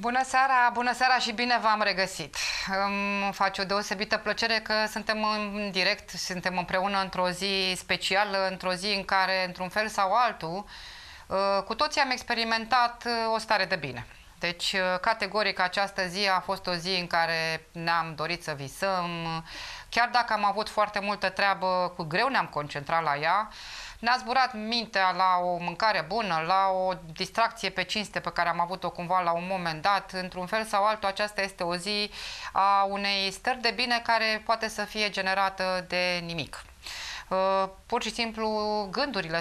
Bună seara și bine v-am regăsit. Îmi face o deosebită plăcere că suntem în direct, suntem împreună într-o zi specială, într-o zi în care, într-un fel sau altul, cu toții am experimentat o stare de bine. Deci, categoric, această zi a fost o zi în care ne-am dorit să visăm, chiar dacă am avut foarte multă treabă, cu greu ne-am concentrat la ea. Ne-a zburat mintea la o mâncare bună, la o distracție pe cinste pe care am avut-o cumva la un moment dat. Într-un fel sau altul, aceasta este o zi a unei stări de bine care poate să fie generată de nimic. Pur și simplu gândurile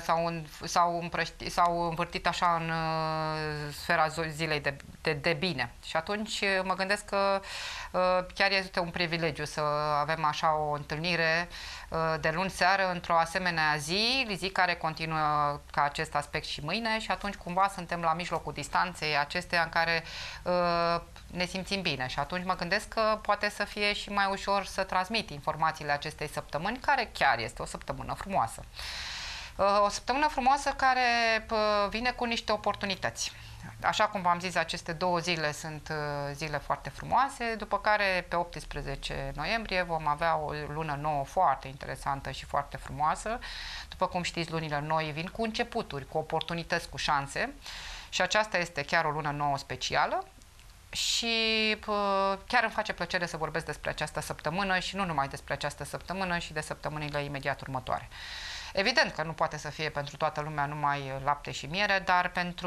s-au învârtit așa în sfera zilei de bine. Și atunci mă gândesc că chiar este un privilegiu să avem așa o întâlnire de luni seară într-o asemenea zi care continuă ca acest aspect și mâine, și atunci cumva suntem la mijlocul distanței acesteia în care ne simțim bine, și atunci mă gândesc că poate să fie și mai ușor să transmit informațiile acestei săptămâni, care chiar este o săptămână frumoasă. O săptămână frumoasă care vine cu niște oportunități. Așa cum v-am zis, aceste două zile sunt zile foarte frumoase, după care pe 18 noiembrie vom avea o lună nouă foarte interesantă și foarte frumoasă. După cum știți, lunile noi vin cu începuturi, cu oportunități, cu șanse, și aceasta este chiar o lună nouă specială. Și chiar îmi face plăcere să vorbesc despre această săptămână și nu numai despre această săptămână, și de săptămânile imediat următoare. Evident că nu poate să fie pentru toată lumea numai lapte și miere, dar pentru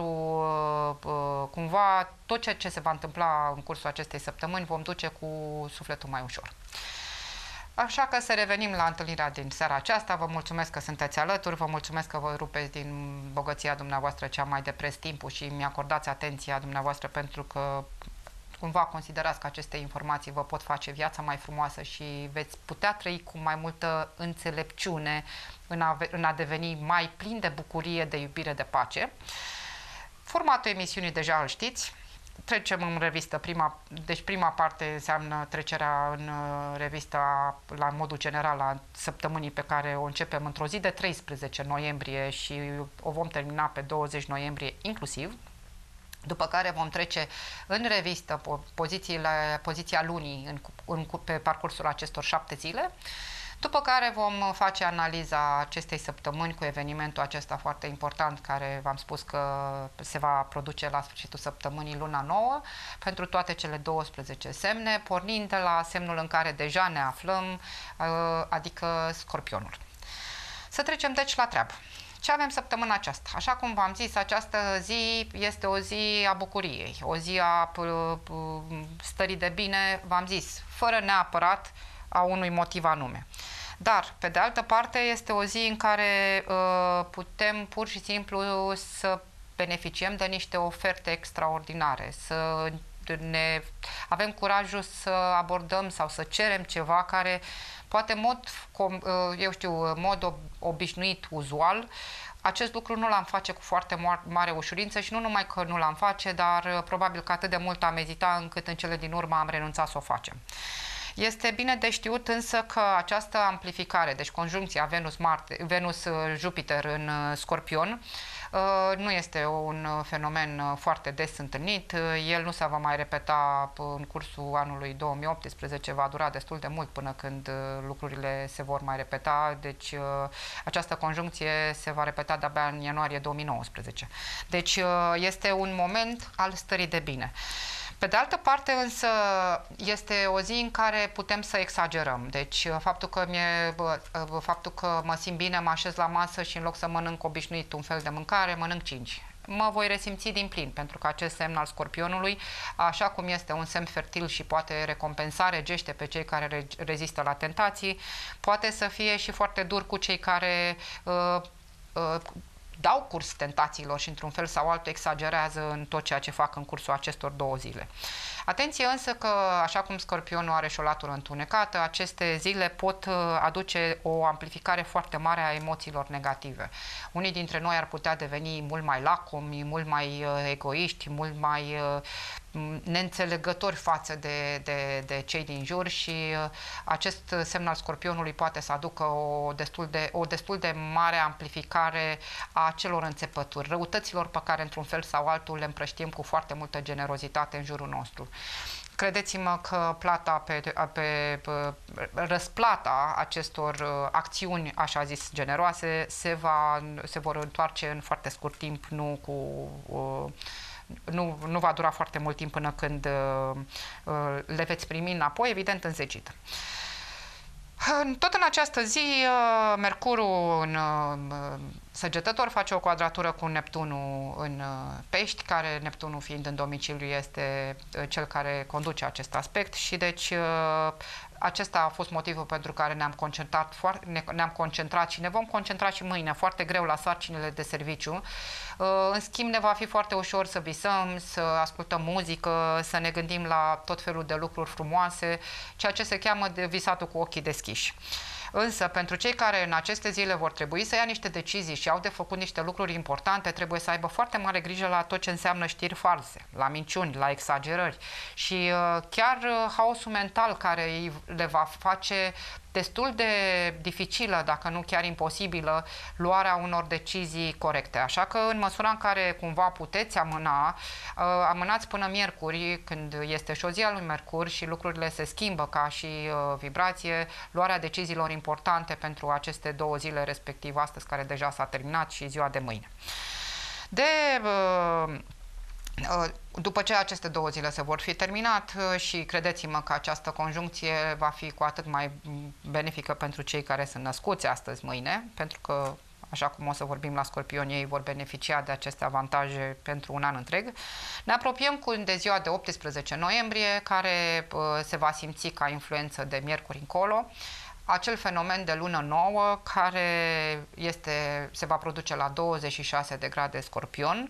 cumva tot ceea ce se va întâmpla în cursul acestei săptămâni vom duce cu sufletul mai ușor. Așa că să revenim la întâlnirea din seara aceasta. Vă mulțumesc că sunteți alături, vă mulțumesc că vă rupeți din bogăția dumneavoastră cea mai de preț timpul și mi-acordați atenția dumneavoastră, pentru că cumva considerați că aceste informații vă pot face viața mai frumoasă și veți putea trăi cu mai multă înțelepciune în a deveni mai plin de bucurie, de iubire, de pace. Formatul emisiunii deja îl știți. Trecem în revistă. Prima parte înseamnă trecerea în revista la modul general a săptămânii pe care o începem într-o zi de 13 noiembrie și o vom termina pe 20 noiembrie inclusiv. După care vom trece în revistă poziția lunii pe parcursul acestor 7 zile. După care vom face analiza acestei săptămâni cu evenimentul acesta foarte important, care v-am spus că se va produce la sfârșitul săptămânii, luna nouă, pentru toate cele 12 semne, pornind de la semnul în care deja ne aflăm, adică Scorpionul. Să trecem deci la treabă. Ce avem săptămâna aceasta? Așa cum v-am zis, această zi este o zi a bucuriei, o zi a stării de bine, v-am zis, fără neapărat a unui motiv anume. Dar, pe de altă parte, este o zi în care putem pur și simplu să beneficiem de niște oferte extraordinare, să avem curajul să abordăm sau să cerem ceva care poate în mod obișnuit, uzual, acest lucru nu l-am face cu foarte mare ușurință, și nu numai că nu l-am face, dar probabil că atât de mult am ezita încât în cele din urmă am renunțat să o facem. Este bine de știut însă că această amplificare, deci conjuncția Venus-Jupiter în Scorpion, nu este un fenomen foarte des întâlnit. El nu se va mai repeta în cursul anului 2018, va dura destul de mult până când lucrurile se vor mai repeta, deci această conjuncție se va repeta de-abia în ianuarie 2019. Deci este un moment al stării de bine. Pe de altă parte însă este o zi în care putem să exagerăm. Deci faptul că mă simt bine, mă așez la masă și în loc să mănânc obișnuit un fel de mâncare, mănânc 5. Mă voi resimți din plin, pentru că acest semn al Scorpionului, așa cum este un semn fertil și poate recompensa, regește pe cei care rezistă la tentații, poate să fie și foarte dur cu cei care dau curs tentațiilor și într-un fel sau altul exagerează în tot ceea ce fac în cursul acestor două zile. Atenție însă că, așa cum Scorpionul are și o latură întunecată, aceste zile pot aduce o amplificare foarte mare a emoțiilor negative. Unii dintre noi ar putea deveni mult mai lacomi, mult mai egoiști, mult mai neînțelegători față de cei din jur și acest semn al Scorpionului poate să aducă o destul de mare amplificare a acelor înțepături, răutăților pe care într-un fel sau altul le împrăștiem cu foarte multă generozitate în jurul nostru. Credeți-mă că răsplata acestor acțiuni, așa zis, generoase, se vor întoarce în foarte scurt timp, nu va dura foarte mult timp până când le veți primi înapoi, evident înzecit. Tot în această zi, Mercurul în Săgetător face o quadratură cu Neptunul în Pești, care Neptunul fiind în domiciliu este cel care conduce acest aspect și deci acesta a fost motivul pentru care ne-am concentrat și ne vom concentra și mâine foarte greu la sarcinile de serviciu. În schimb, ne va fi foarte ușor să visăm, să ascultăm muzică, să ne gândim la tot felul de lucruri frumoase, ceea ce se cheamă de visatul cu ochii deschiși. Însă, pentru cei care în aceste zile vor trebui să ia niște decizii și au de făcut niște lucruri importante, trebuie să aibă foarte mare grijă la tot ce înseamnă știri false, la minciuni, la exagerări și chiar haosul mental care le va face destul de dificilă, dacă nu chiar imposibilă, luarea unor decizii corecte. Așa că în măsura în care cumva puteți amânați până miercuri, când este și o zi a lui Mercur și lucrurile se schimbă ca și vibrație, luarea deciziilor importante pentru aceste două zile, respectiv astăzi, care deja s-a terminat, și ziua de mâine. După ce aceste două zile se vor fi terminat și credeți-mă că această conjuncție va fi cu atât mai benefică pentru cei care sunt născuți astăzi, mâine, pentru că, așa cum o să vorbim la Scorpioni, ei vor beneficia de aceste avantaje pentru un an întreg. Ne apropiem de ziua de 18 noiembrie, care se va simți ca influență de miercuri încolo, acel fenomen de lună nouă care se va produce la 26 de grade Scorpion,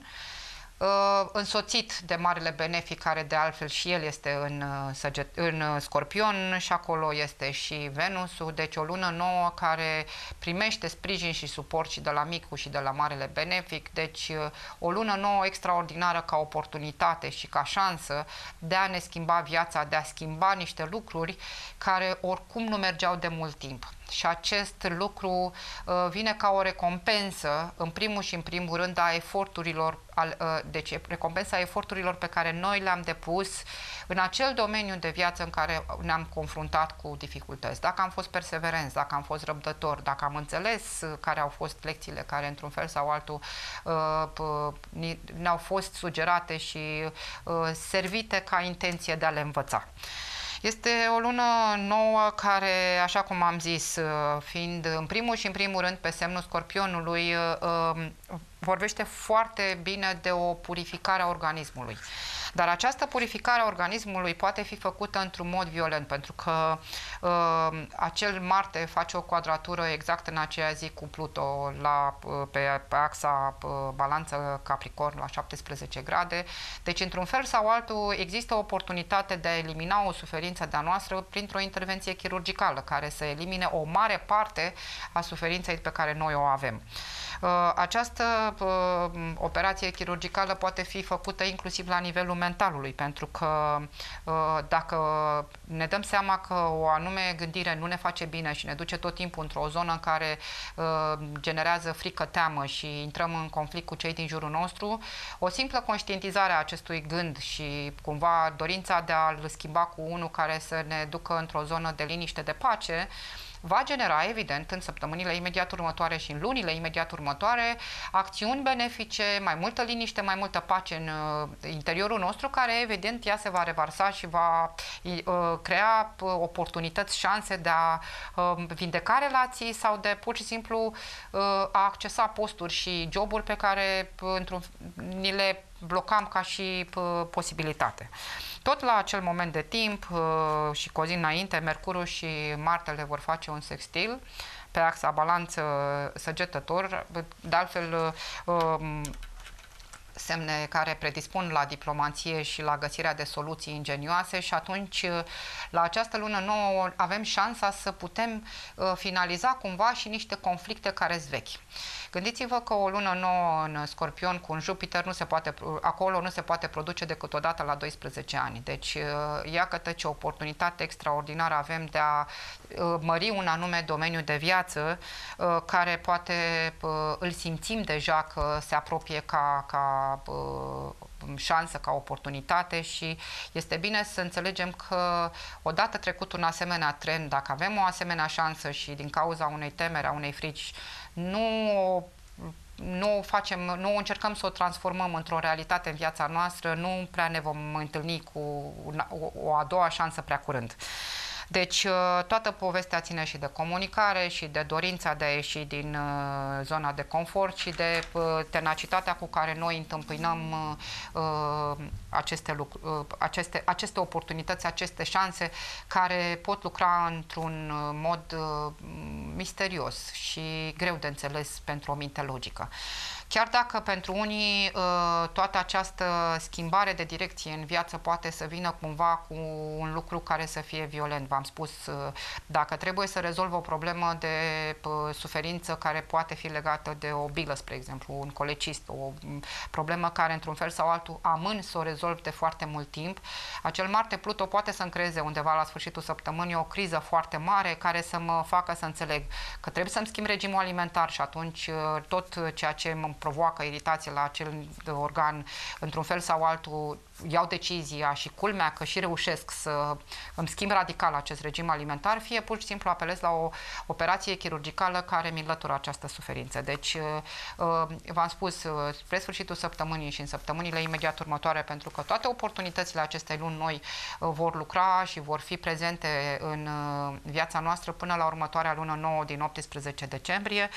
însoțit de marele benefic care de altfel și el este în Scorpion și acolo este și Venusul, deci o lună nouă care primește sprijin și suport și de la micul și de la marele benefic, deci o lună nouă extraordinară ca oportunitate și ca șansă de a ne schimba viața, de a schimba niște lucruri care oricum nu mergeau de mult timp. Și acest lucru vine ca o recompensă, în primul și în primul rând, a eforturilor, deci recompensa eforturilor pe care noi le-am depus în acel domeniu de viață în care ne-am confruntat cu dificultăți. Dacă am fost perseverenți, dacă am fost răbdători, dacă am înțeles care au fost lecțiile care, într-un fel sau altul, ne-au fost sugerate și servite ca intenție de a le învăța. Este o lună nouă care, așa cum am zis, fiind în primul și în primul rând pe semnul Scorpionului, vorbește foarte bine de o purificare a organismului. Dar această purificare a organismului poate fi făcută într-un mod violent, pentru că acel Marte face o quadratură exact în aceea zi cu Pluto pe axa balanță Capricorn la 17 grade. Deci, într-un fel sau altul, există o oportunitate de a elimina o suferință de-a noastră printr-o intervenție chirurgicală, care să elimine o mare parte a suferinței pe care noi o avem. Această operație chirurgicală poate fi făcută inclusiv la nivelul mentalului, pentru că dacă ne dăm seama că o anume gândire nu ne face bine și ne duce tot timpul într-o zonă în care generează frică, teamă și intrăm în conflict cu cei din jurul nostru, o simplă conștientizare a acestui gând și cumva dorința de a-l schimba cu unul care să ne ducă într-o zonă de liniște, de pace, va genera, evident, în săptămânile imediat următoare și în lunile imediat următoare, acțiuni benefice, mai multă liniște, mai multă pace în interiorul nostru, care, evident, ea se va revarsa și va crea oportunități, șanse de a vindeca relații sau de pur și simplu a accesa posturi și joburi pe care ni le blocam ca și posibilitate. Tot la acel moment de timp și cu o zi înainte, Mercurul și Martele vor face un sextil pe axa balanță Săgetător, de altfel semne care predispun la diplomație și la găsirea de soluții ingenioase și atunci, la această lună nouă, avem șansa să putem finaliza cumva și niște conflicte care-s vechi. Gândiți-vă că o lună nouă în Scorpion cu un Jupiter acolo nu se poate produce decât o dată la 12 ani. Deci, iată ce oportunitate extraordinară avem de a mări un anume domeniu de viață care poate îl simțim deja că se apropie ca șansă, ca oportunitate și este bine să înțelegem că odată trecut un asemenea trend, dacă avem o asemenea șansă și din cauza unei temeri, a unei frici, nu încercăm să o transformăm într-o realitate în viața noastră, nu prea ne vom întâlni cu o a doua șansă prea curând. Deci toată povestea ține și de comunicare și de dorința de a ieși din zona de confort și de tenacitatea cu care noi întâmpinăm aceste oportunități, aceste șanse care pot lucra într-un mod misterios și greu de înțeles pentru o minte logică. Chiar dacă pentru unii toată această schimbare de direcție în viață poate să vină cumva cu un lucru care să fie violent. V-am spus, dacă trebuie să rezolv o problemă de suferință care poate fi legată de o bilă, spre exemplu, un colecist, o problemă care într-un fel sau altul amân să o rezolv de foarte mult timp, acel Marte-Pluto poate să-mi creeze undeva la sfârșitul săptămânii o criză foarte mare care să mă facă să înțeleg că trebuie să-mi schimb regimul alimentar și atunci tot ceea ce mă provoacă iritație la acel organ, într-un fel sau altul, iau decizia și culmea că și reușesc să îmi schimb radical acest regim alimentar, fie pur și simplu apelez la o operație chirurgicală care mi înlătură această suferință. Deci, v-am spus, spre sfârșitul săptămânii și în săptămânile imediat următoare, pentru că toate oportunitățile acestei luni noi vor lucra și vor fi prezente în viața noastră până la următoarea lună nouă din 18 decembrie,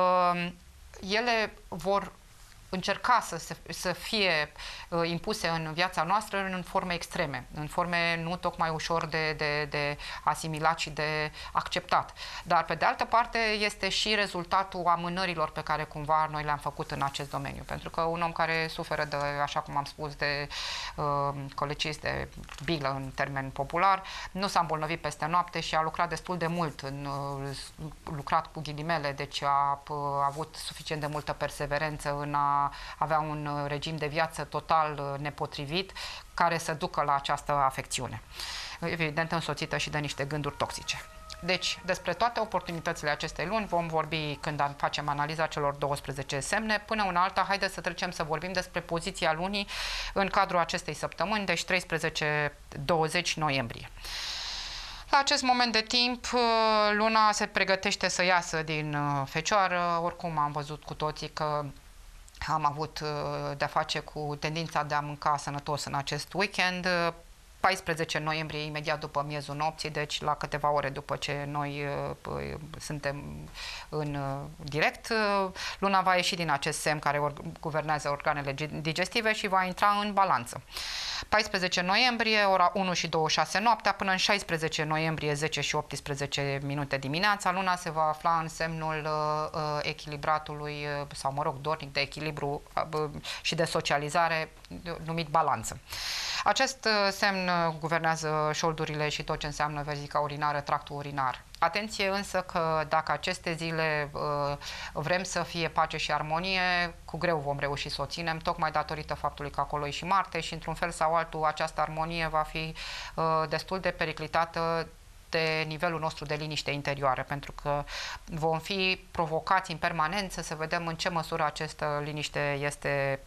ele vor încerca să fie impuse în viața noastră în forme extreme, în forme nu tocmai ușor de asimilat și de acceptat. Dar, pe de altă parte, este și rezultatul amânărilor pe care cumva noi le-am făcut în acest domeniu. Pentru că un om care suferă de, așa cum am spus, de colecist, de bilă în termen popular, nu s-a îmbolnăvit peste noapte și a lucrat destul de mult, lucrat cu ghilimele, deci a avut suficient de multă perseverență în a avea un regim de viață total nepotrivit care să ducă la această afecțiune. Evident, însoțită și de niște gânduri toxice. Deci, despre toate oportunitățile acestei luni vom vorbi când facem analiza celor 12 semne. Până una alta, haideți să trecem să vorbim despre poziția lunii în cadrul acestei săptămâni, deci 13-20 noiembrie. La acest moment de timp, luna se pregătește să iasă din Fecioară. Oricum am văzut cu toții că am avut de-a face cu tendința de a mânca sănătos în acest weekend. 14 noiembrie, imediat după miezul nopții, deci la câteva ore după ce noi suntem în direct, luna va ieși din acest semn care guvernează organele digestive și va intra în balanță. 14 noiembrie, ora 1 și 26 noaptea, până în 16 noiembrie, 10 și 18 minute dimineața, luna se va afla în semnul echilibratului, sau mă rog, dornic de echilibru și de socializare, numit balanță. Acest semn guvernează șoldurile și tot ce înseamnă vezica urinară, tractul urinar. Atenție însă că dacă aceste zile vrem să fie pace și armonie, cu greu vom reuși să o ținem, tocmai datorită faptului că acolo e și Marte și într-un fel sau altul această armonie va fi destul de periclitată de nivelul nostru de liniște interioară, pentru că vom fi provocați în permanență să vedem în ce măsură această liniște este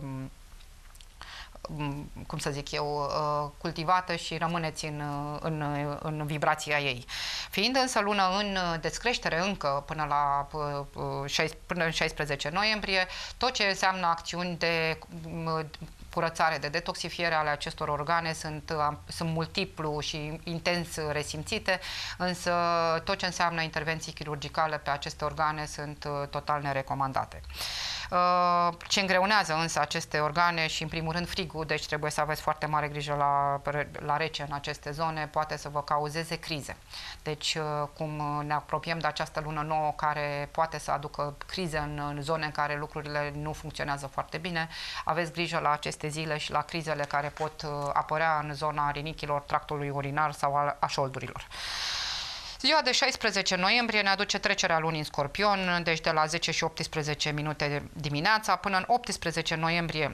cum să zic eu, cultivată și rămâneți în vibrația ei. Fiind însă lună în descreștere încă până în 16 noiembrie, tot ce înseamnă acțiuni de curățare, de detoxifiere ale acestor organe sunt multiplu și intens resimțite, însă tot ce înseamnă intervenții chirurgicale pe aceste organe sunt total nerecomandate. Ce îngreunează însă aceste organe și în primul rând frigul, deci trebuie să aveți foarte mare grijă la rece în aceste zone, poate să vă cauzeze crize. Deci cum ne apropiem de această lună nouă care poate să aducă crize în zone în care lucrurile nu funcționează foarte bine, aveți grijă la aceste zile și la crizele care pot apărea în zona rinichilor, tractului urinar sau a șoldurilor. Ziua de 16 noiembrie ne aduce trecerea lunii în Scorpion, deci de la 10 și 18 minute dimineața până în 18 noiembrie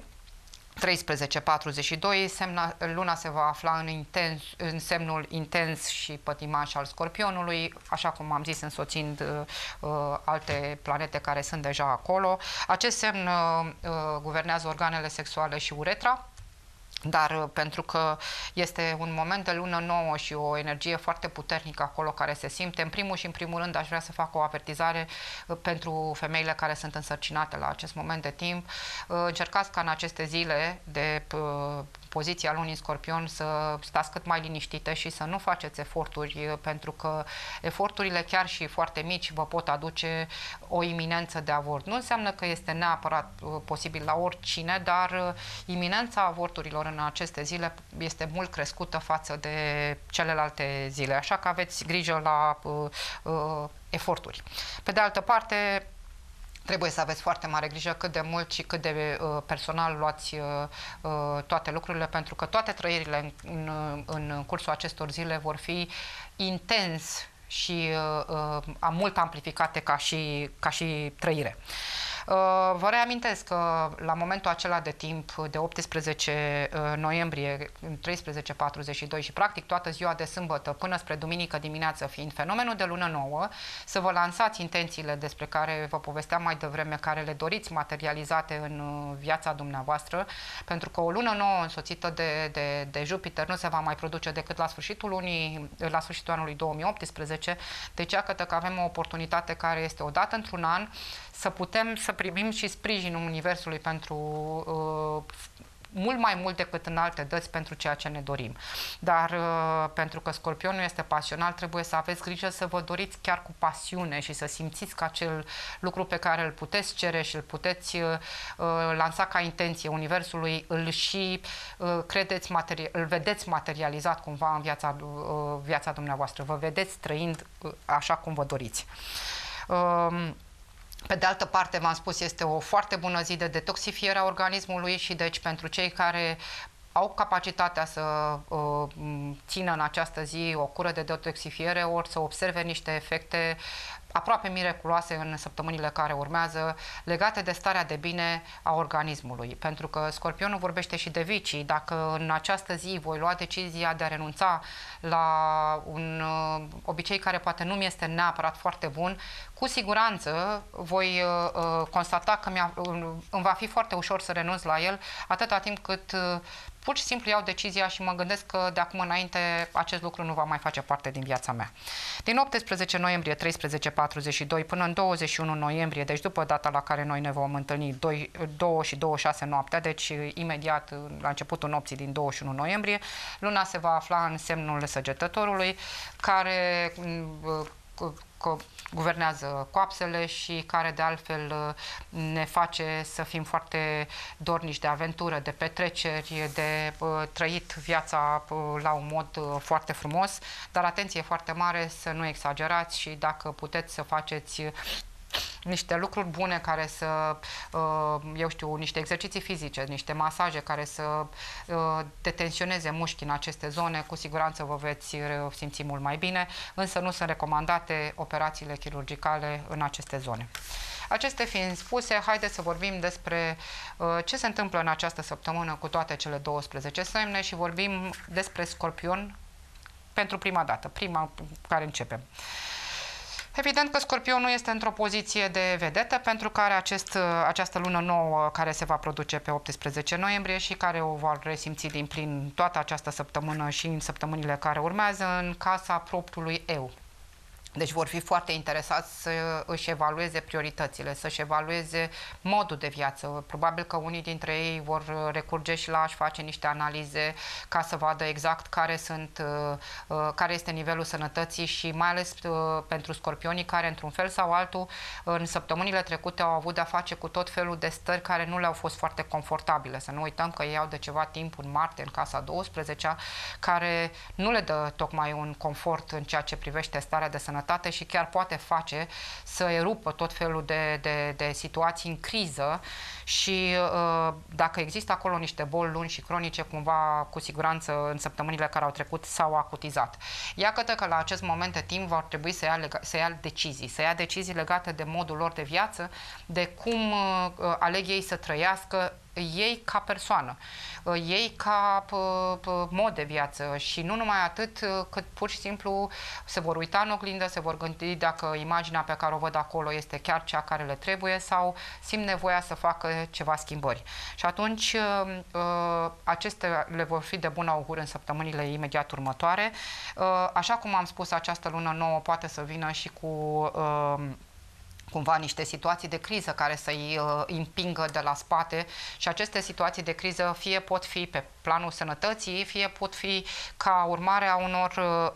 13:42, luna se va afla în semnul intens și pătimaș al Scorpionului, așa cum am zis, însoțind alte planete care sunt deja acolo. Acest semn guvernează organele sexuale și uretra, dar pentru că este un moment de lună nouă și o energie foarte puternică acolo care se simte, în primul și în primul rând aș vrea să fac o avertizare pentru femeile care sunt însărcinate la acest moment de timp. Încercați ca în aceste zile de poziția lunii în Scorpion să stați cât mai liniștite și să nu faceți eforturi, pentru că eforturile chiar și foarte mici vă pot aduce o iminență de avort. Nu înseamnă că este neapărat posibil la oricine, dar iminența avorturilor în aceste zile este mult crescută față de celelalte zile, așa că aveți grijă la eforturi. Pe de altă parte, trebuie să aveți foarte mare grijă cât de mult și cât de personal luați toate lucrurile, pentru că toate trăirile în cursul acestor zile vor fi intens și mult amplificate ca și trăire. Vă reamintesc că la momentul acela de timp de 18 noiembrie 13:42 și practic toată ziua de sâmbătă până spre duminică dimineață, fiind fenomenul de lună nouă, să vă lansați intențiile despre care vă povesteam mai devreme, care le doriți materializate în viața dumneavoastră, pentru că o lună nouă însoțită de Jupiter nu se va mai produce decât la sfârșitul anului 2018, deci iată că avem o oportunitate care este odată într-un an să putem să primim și sprijinul Universului pentru mult mai mult decât în alte dăți pentru ceea ce ne dorim. Dar pentru că Scorpionul este pasional, trebuie să aveți grijă să vă doriți chiar cu pasiune și să simțiți că acel lucru pe care îl puteți cere și îl puteți lansa ca intenție Universului, îl și îl vedeți materializat cumva în viața dumneavoastră. Vă vedeți trăind așa cum vă doriți. Pe de altă parte, v-am spus, este o foarte bună zi de detoxifiere a organismului și deci pentru cei care au capacitatea să țină în această zi o cură de detoxifiere, ori să observe niște efecte aproape miraculoase în săptămânile care urmează, legate de starea de bine a organismului. Pentru că Scorpionul vorbește și de vicii. Dacă în această zi voi lua decizia de a renunța la un obicei care poate nu mi este neapărat foarte bun, cu siguranță voi constata că îmi va fi foarte ușor să renunț la el, atâta timp cât pur și simplu iau decizia și mă gândesc că de acum înainte acest lucru nu va mai face parte din viața mea. Din 18 noiembrie 13:42 până în 21 noiembrie, deci după data la care noi ne vom întâlni 2 și 26 noaptea, deci imediat la începutul nopții din 21 noiembrie, luna se va afla în semnul Săgetătorului, care guvernează coapsele și care de altfel ne face să fim foarte dornici de aventură, de petreceri, de trăit viața la un mod foarte frumos, dar atenție foarte mare să nu exagerați și dacă puteți să faceți niște lucruri bune care să, eu știu, niște exerciții fizice, niște masaje care să detensioneze mușchii în aceste zone, cu siguranță vă veți simți mult mai bine, însă nu sunt recomandate operațiile chirurgicale în aceste zone. Acestea fiind spuse, haideți să vorbim despre ce se întâmplă în această săptămână cu toate cele 12 semne și vorbim despre Scorpion pentru prima dată, prima cu care începem. Evident că Scorpionul este într-o poziție de vedetă pentru că are această lună nouă care se va produce pe 18 noiembrie și care o va resimți din plin toată această săptămână și în săptămânile care urmează în casa propriului eu. Deci vor fi foarte interesați să își evalueze prioritățile, să-și evalueze modul de viață. Probabil că unii dintre ei vor recurge și la a-și face niște analize ca să vadă exact care este nivelul sănătății și mai ales pentru scorpionii care, într-un fel sau altul, în săptămânile trecute au avut de-a face cu tot felul de stări care nu le-au fost foarte confortabile. Să nu uităm că ei au de ceva timp un Marte în casa 12-a, care nu le dă tocmai un confort în ceea ce privește starea de sănătate sănătate și chiar poate face să erupă tot felul de situații în criză și dacă există acolo niște boli lungi și cronice, cumva, cu siguranță, în săptămânile care au trecut s-au acutizat. Iată că la acest moment de timp vor trebui să ia decizii legate de modul lor de viață, de cum aleg ei să trăiască, ei ca persoană, ei ca mod de viață și nu numai atât, cât pur și simplu se vor uita în oglindă, se vor gândi dacă imaginea pe care o văd acolo este chiar cea care le trebuie sau simt nevoia să facă ceva schimbări. Și atunci acestea le vor fi de bun augur în săptămânile imediat următoare. Așa cum am spus, această lună nouă poate să vină și cu cumva niște situații de criză care să-i împingă de la spate și aceste situații de criză fie pot fi pe planul sănătății, fie pot fi ca urmare a unor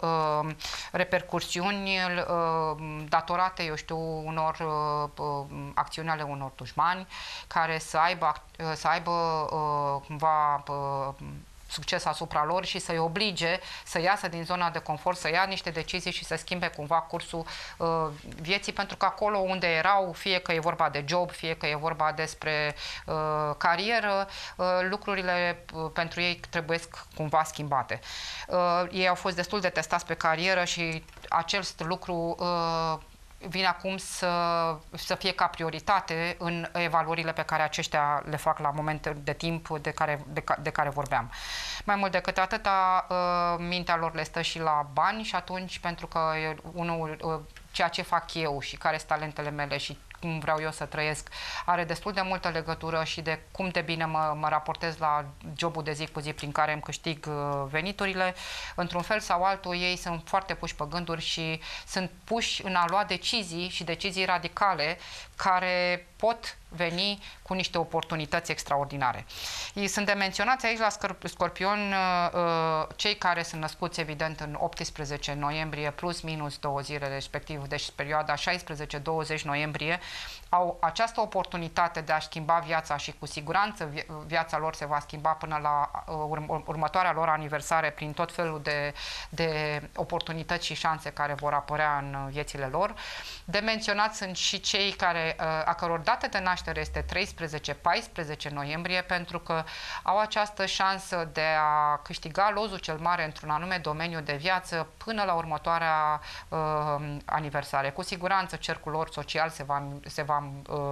repercursiuni datorate, eu știu, unor acțiuni ale unor dușmani care să aibă cumva succes asupra lor și să-i oblige să iasă din zona de confort, să ia niște decizii și să schimbe cumva cursul vieții, pentru că acolo unde erau, fie că e vorba de job, fie că e vorba despre carieră, lucrurile pentru ei trebuie cumva schimbate. Ei au fost destul de testați pe carieră și acest lucru vine acum să fie ca prioritate în evaluările pe care aceștia le fac la momente de timp de care vorbeam. Mai mult decât atâta, mintea lor le stă și la bani și atunci, pentru că ceea ce fac eu și care sunt talentele mele și cum vreau eu să trăiesc, are destul de multă legătură și de cum de bine mă raportez la jobul de zi cu zi prin care îmi câștig veniturile. Într-un fel sau altul, ei sunt foarte puși pe gânduri și sunt puși în a lua decizii și decizii radicale care pot veni cu niște oportunități extraordinare. Ei sunt de menționați aici la Scorpion cei care sunt născuți evident în 18 noiembrie plus minus 2 zile respectiv, deci perioada 16-20 noiembrie, au această oportunitate de a schimba viața și cu siguranță viața lor se va schimba până la următoarea lor aniversare prin tot felul de oportunități și șanse care vor apărea în viețile lor. De menționat sunt și cei a căror dată de naștere este 13-14 noiembrie, pentru că au această șansă de a câștiga lozul cel mare într-un anume domeniu de viață până la următoarea aniversare. Cu siguranță cercul lor social se va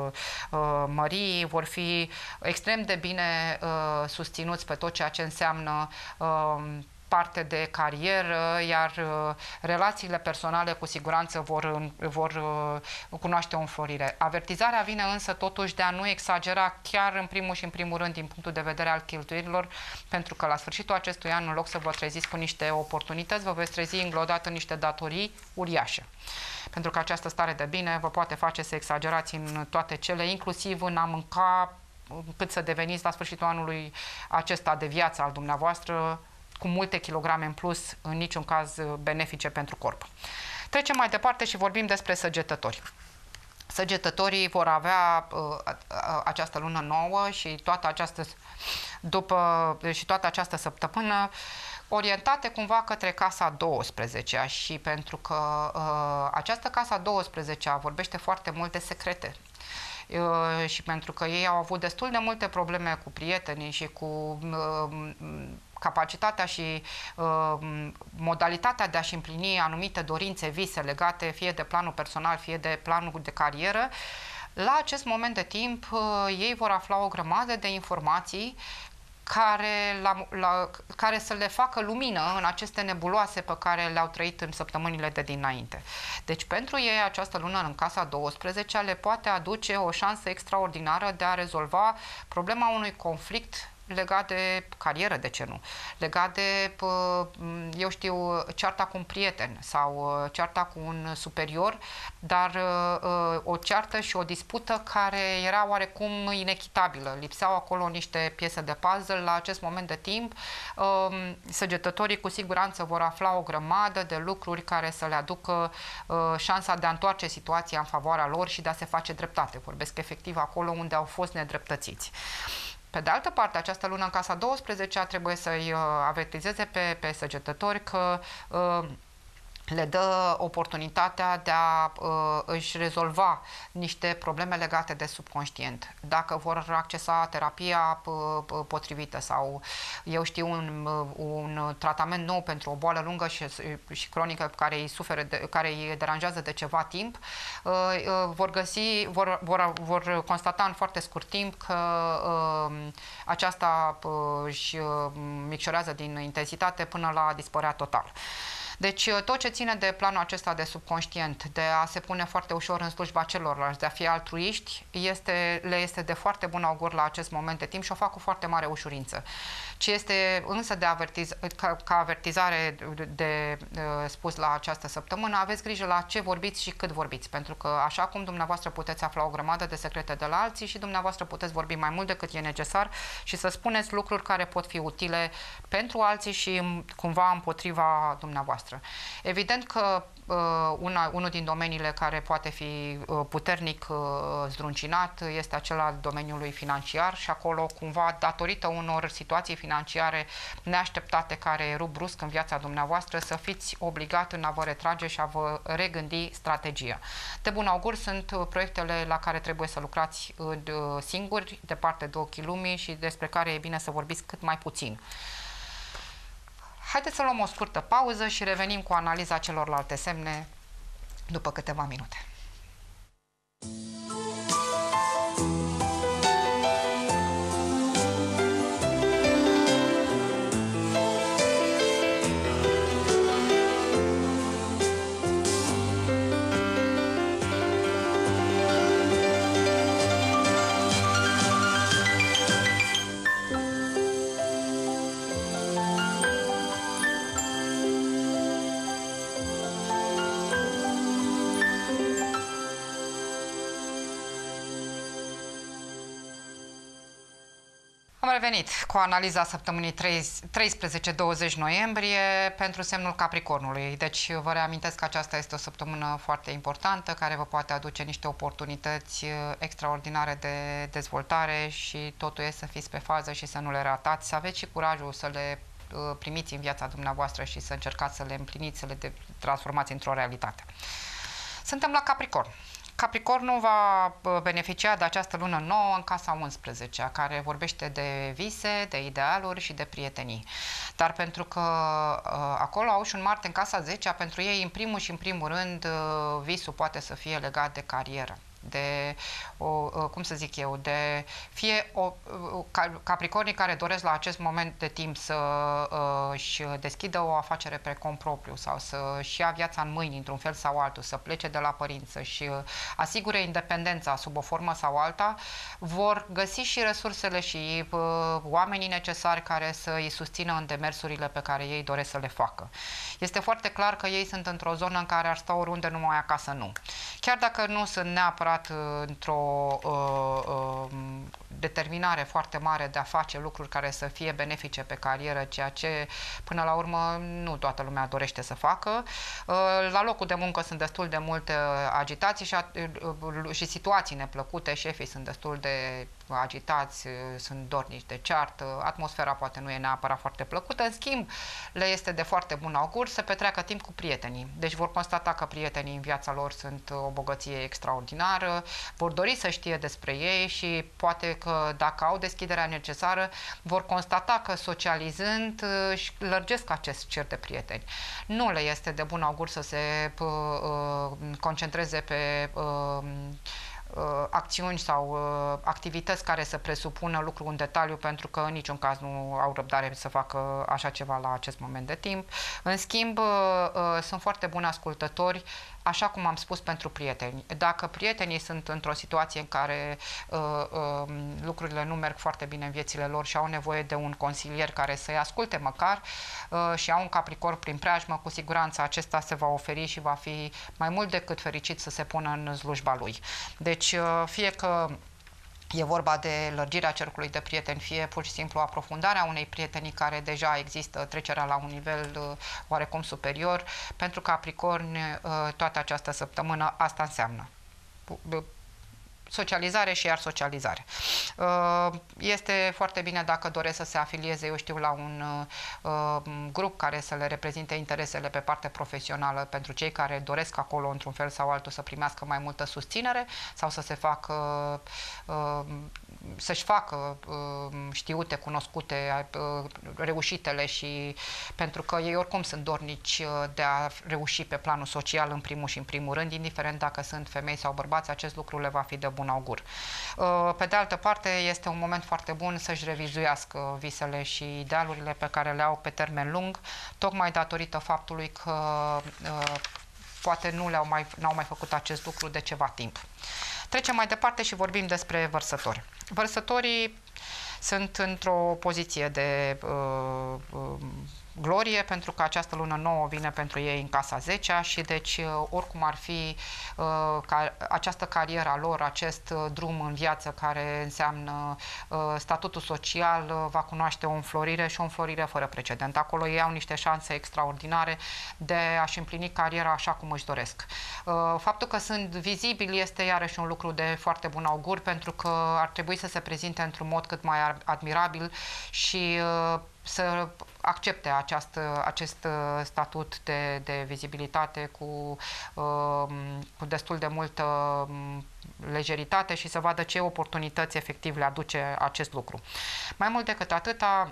mări, vor fi extrem de bine susținuți pe tot ceea ce înseamnă parte de carieră, iar relațiile personale cu siguranță vor cunoaște o înflorire. Avertizarea vine însă totuși de a nu exagera chiar în primul și în primul rând din punctul de vedere al cheltuielilor, pentru că la sfârșitul acestui an, în loc să vă treziți cu niște oportunități, vă veți trezi înglodat în niște datorii uriașe. Pentru că această stare de bine vă poate face să exagerați în toate cele, inclusiv în a mânca, cât să deveniți la sfârșitul anului acesta de viață al dumneavoastră cu multe kilograme în plus, în niciun caz benefice pentru corp. Trecem mai departe și vorbim despre săgetători. Săgetătorii vor avea această lună nouă și toată această săptămână orientate cumva către casa 12-a și pentru că această casa 12-a vorbește foarte mult de secrete și pentru că ei au avut destul de multe probleme cu prietenii și cu capacitatea și modalitatea de a-și împlini anumite dorințe, vise legate fie de planul personal, fie de planul de carieră, la acest moment de timp ei vor afla o grămadă de informații care să le facă lumină în aceste nebuloase pe care le-au trăit în săptămânile de dinainte. Deci pentru ei această lună în casa 12 le poate aduce o șansă extraordinară de a rezolva problema unui conflict legat de carieră, de ce nu? Legat de, eu știu, cearta cu un prieten sau cearta cu un superior, dar o ceartă și o dispută care era oarecum inechitabilă. Lipseau acolo niște piese de puzzle. La acest moment de timp, săgetătorii cu siguranță vor afla o grămadă de lucruri care să le aducă șansa de a întoarce situația în favoarea lor și de a se face dreptate. Vorbesc efectiv acolo unde au fost nedreptățiți. Pe de altă parte, această lună în casa 12 trebuie să-i avertizeze pe săgetători că le dă oportunitatea de a își rezolva niște probleme legate de subconștient. Dacă vor accesa terapia potrivită sau, eu știu, un tratament nou pentru o boală lungă și cronică care care îi deranjează de ceva timp, vor constata în foarte scurt timp că aceasta își micșorează din intensitate până la a dispărea total. Deci tot ce ține de planul acesta de subconștient, de a se pune foarte ușor în slujba celorlalți, de a fi altruiști, le este de foarte bun augur la acest moment de timp și o fac cu foarte mare ușurință. Ce este însă ca avertizare de spus la această săptămână, aveți grijă la ce vorbiți și cât vorbiți, pentru că așa cum dumneavoastră puteți afla o grămadă de secrete de la alții și dumneavoastră puteți vorbi mai mult decât e necesar și să spuneți lucruri care pot fi utile pentru alții și cumva împotriva dumneavoastră. Evident că unul din domeniile care poate fi puternic zdruncinat este acela al domeniului financiar și acolo cumva datorită unor situații financiare neașteptate care erup brusc în viața dumneavoastră să fiți obligat în a vă retrage și a vă regândi strategia. De bun augur sunt proiectele la care trebuie să lucrați singuri, departe de ochii lumii și despre care e bine să vorbiți cât mai puțin. Haideți să luăm o scurtă pauză și revenim cu analiza celorlalte semne după câteva minute. Am revenit cu analiza săptămânii 13-20 noiembrie pentru semnul Capricornului. Deci vă reamintesc că aceasta este o săptămână foarte importantă care vă poate aduce niște oportunități extraordinare de dezvoltare și totul e să fiți pe fază și să nu le ratați, să aveți și curajul să le primiți în viața dumneavoastră și să încercați să le împliniți, să le transformați într-o realitate. Suntem la Capricorn. Capricornul va beneficia de această lună nouă în casa 11, care vorbește de vise, de idealuri și de prietenii. Dar pentru că acolo au și un Marte în casa 10, pentru ei, în primul și în primul rând, visul poate să fie legat de carieră. De, cum să zic eu, de fie capricornii care doresc la acest moment de timp să își deschidă o afacere pe cont propriu sau să-și ia viața în mâini într-un fel sau altul, să plece de la părinți, să-și asigure independența sub o formă sau alta, vor găsi și resursele și oamenii necesari care să îi susțină în demersurile pe care ei doresc să le facă. Este foarte clar că ei sunt într-o zonă în care ar sta oriunde, numai acasă nu. Chiar dacă nu sunt neapărat într-o determinare foarte mare de a face lucruri care să fie benefice pe carieră, ceea ce până la urmă nu toată lumea dorește să facă. La locul de muncă sunt destul de multe agitații și situații neplăcute, șefii sunt destul de agitați, sunt dornici de ceartă, atmosfera poate nu e neapărat foarte plăcută, în schimb le este de foarte bun augur să petreacă timp cu prietenii. Deci vor constata că prietenii în viața lor sunt o bogăție extraordinară, vor dori să știe despre ei și poate că dacă au deschiderea necesară, vor constata că socializând își lărgesc acest cer de prieteni. Nu le este de bun augur să se concentreze pe acțiuni sau activități care să presupună lucru în detaliu, pentru că în niciun caz nu au răbdare să facă așa ceva la acest moment de timp. În schimb, sunt foarte buni ascultători, așa cum am spus, pentru prieteni. Dacă prietenii sunt într-o situație în care lucrurile nu merg foarte bine în viețile lor și au nevoie de un consilier care să-i asculte măcar și au un Capricorn prin preajmă, cu siguranță acesta se va oferi și va fi mai mult decât fericit să se pună în slujba lui. Deci, fie că e vorba de lărgirea cercului de prieteni, fie pur și simplu aprofundarea unei prietenii care deja există, trecerea la un nivel oarecum superior, pentru Capricorni toată această săptămână asta înseamnă. socializare și iar socializare. Este foarte bine dacă doresc să se afilieze, eu știu, la un grup care să le reprezinte interesele pe partea profesională pentru cei care doresc acolo, într-un fel sau altul, să primească mai multă susținere sau să se facă să-și facă știute, cunoscute reușitele, și pentru că ei oricum sunt dornici de a reuși pe planul social în primul și în primul rând, indiferent dacă sunt femei sau bărbați, acest lucru le va fi de bun augur. Pe de altă parte, este un moment foarte bun să-și revizuiască visele și idealurile pe care le au pe termen lung, tocmai datorită faptului că poate n-au mai făcut acest lucru de ceva timp. Trecem mai departe și vorbim despre vărsători. Vărsătorii sunt într-o poziție de glorie, pentru că această lună nouă vine pentru ei în casa 10-a și deci oricum ar fi această carieră a lor, acest drum în viață care înseamnă statutul social, va cunoaște o înflorire și o înflorire fără precedent. Acolo ei au niște șanse extraordinare de a-și împlini cariera așa cum își doresc. Faptul că sunt vizibili este iarăși un lucru de foarte bun augur, pentru că ar trebui să se prezinte într-un mod cât mai admirabil și să accepte acest statut de vizibilitate cu destul de multă lejeritate și să vadă ce oportunități efectiv le aduce acest lucru. Mai mult decât atâta,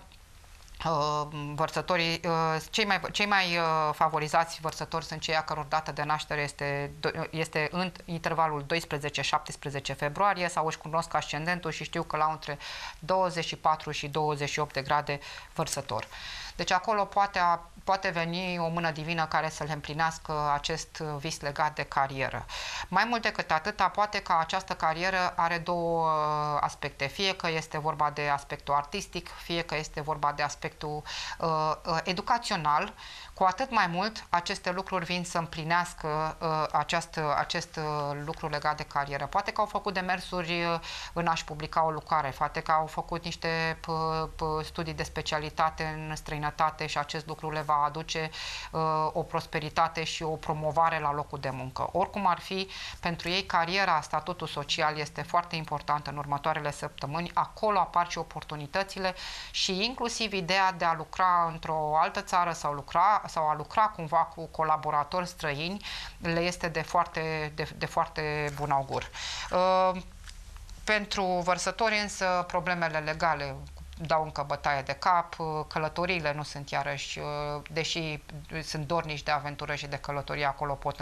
vărsătorii, cei mai favorizați vărsători sunt cei a căror dată de naștere este în intervalul 12-17 februarie sau își cunosc ascendentul și știu că la între 24 și 28 de grade vărsător. Deci acolo poate veni o mână divină care să le împlinească acest vis legat de carieră. Mai mult decât atâta, poate că această carieră are două aspecte. Fie că este vorba de aspectul artistic, fie că este vorba de aspectul educațional. Cu atât mai mult, aceste lucruri vin să împlinească acest lucru legat de carieră. Poate că au făcut demersuri în a-și publica o lucrare, poate că au făcut niște studii de specialitate în străinătate și acest lucru le va aduce o prosperitate și o promovare la locul de muncă. Oricum ar fi, pentru ei cariera, statutul social este foarte important în următoarele săptămâni. Acolo apar și oportunitățile și inclusiv ideea de a lucra într-o altă țară sau a lucra cumva cu colaboratori străini le este de foarte bun augur. Pentru vărsători însă problemele legale dau încă bătaie de cap, călătoriile nu sunt iarăși, deși sunt dornici de aventură și de călătorie, acolo pot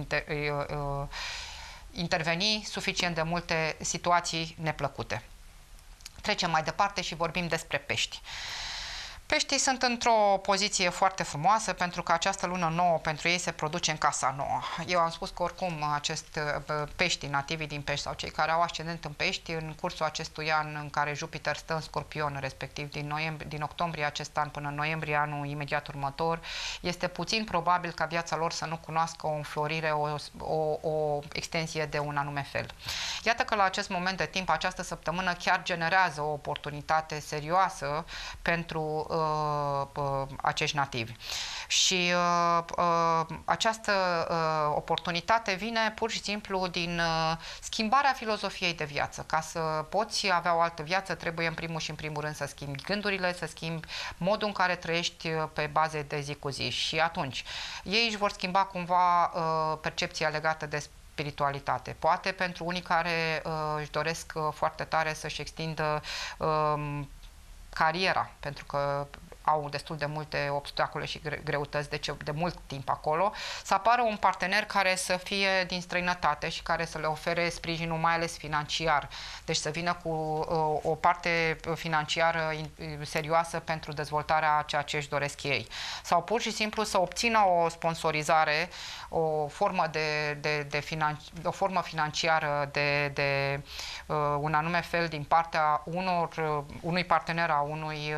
interveni suficient de multe situații neplăcute. Trecem mai departe și vorbim despre pești. Peștii sunt într-o poziție foarte frumoasă, pentru că această lună nouă pentru ei se produce în casa nouă. Eu am spus că oricum peștii nativi din pești sau cei care au ascendent în pești, în cursul acestui an în care Jupiter stă în Scorpion, respectiv din octombrie acest an până în noiembrie anul imediat următor, este puțin probabil ca viața lor să nu cunoască o înflorire, o extensie de un anume fel. Iată că la acest moment de timp, această săptămână chiar generează o oportunitate serioasă pentru acești nativi. Și această oportunitate vine pur și simplu din schimbarea filozofiei de viață. Ca să poți avea o altă viață, trebuie în primul și în primul rând să schimbi gândurile, să schimbi modul în care trăiești pe baze de zi cu zi. Și atunci, ei își vor schimba cumva percepția legată de spiritualitate. Poate pentru unii care își doresc foarte tare să-și extindă cariera, pentru că au destul de multe obstacole și greutăți de mult timp acolo, să apară un partener care să fie din străinătate și care să le ofere sprijinul, mai ales financiar. Deci să vină cu o parte financiară serioasă pentru dezvoltarea a ceea ce își doresc ei. Sau pur și simplu să obțină o sponsorizare, o formă financiară de un anume fel din partea unui partener, a unui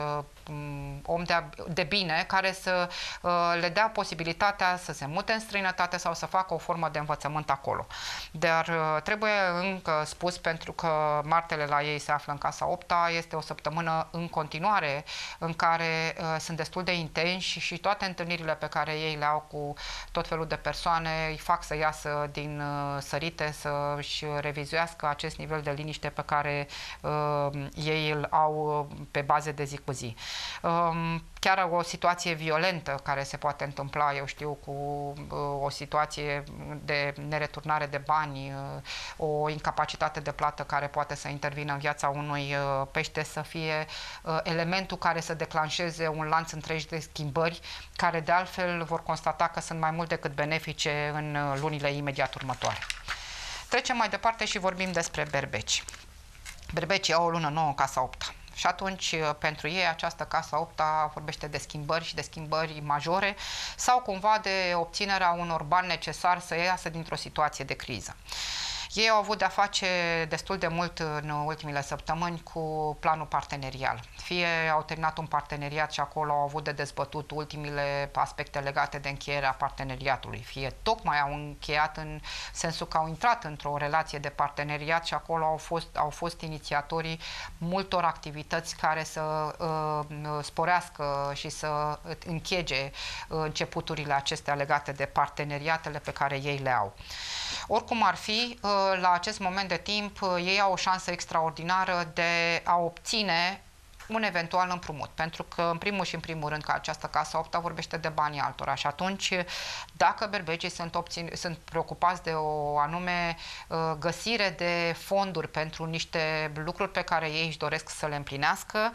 om de bine care să le dea posibilitatea să se mute în străinătate sau să facă o formă de învățământ acolo. Dar trebuie încă spus, pentru că martele la ei se află în Casa 8-a, este o săptămână în continuare în care sunt destul de intensi și toate întâlnirile pe care ei le au cu tot felul de persoane îi fac să iasă din sărite, să-și revizuiască acest nivel de liniște pe care ei îl au pe baze de zi cu zi. Chiar o situație violentă care se poate întâmpla, eu știu, cu o situație de nereturnare de bani, o incapacitate de plată care poate să intervină în viața unui pește, să fie elementul care să declanșeze un lanț întreg de schimbări, care de altfel vor constata că sunt mai mult decât benefice în lunile imediat următoare. Trecem mai departe și vorbim despre berbeci. Berbecii au o lună nouă în Casa 8-a. Și atunci, pentru ei, această Casa 8-a vorbește de schimbări și de schimbări majore sau cumva de obținerea unor bani necesari să iasă dintr-o situație de criză. Ei au avut de-a face destul de mult în ultimile săptămâni cu planul partenerial. Fie au terminat un parteneriat și acolo au avut de dezbătut ultimile aspecte legate de încheierea parteneriatului, fie tocmai au încheiat în sensul că au intrat într-o relație de parteneriat și acolo au fost inițiatorii multor activități care să sporească și să închege începuturile acestea legate de parteneriatele pe care ei le au. Oricum ar fi, la acest moment de timp, ei au o șansă extraordinară de a obține un eventual împrumut, pentru că în primul și în primul rând că această Casa 8-a vorbește de banii altora și atunci dacă berbecii sunt preocupați de o anume găsire de fonduri pentru niște lucruri pe care ei își doresc să le împlinească,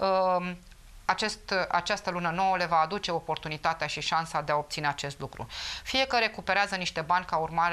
această lună nouă le va aduce oportunitatea și șansa de a obține acest lucru. Fie că recuperează niște bani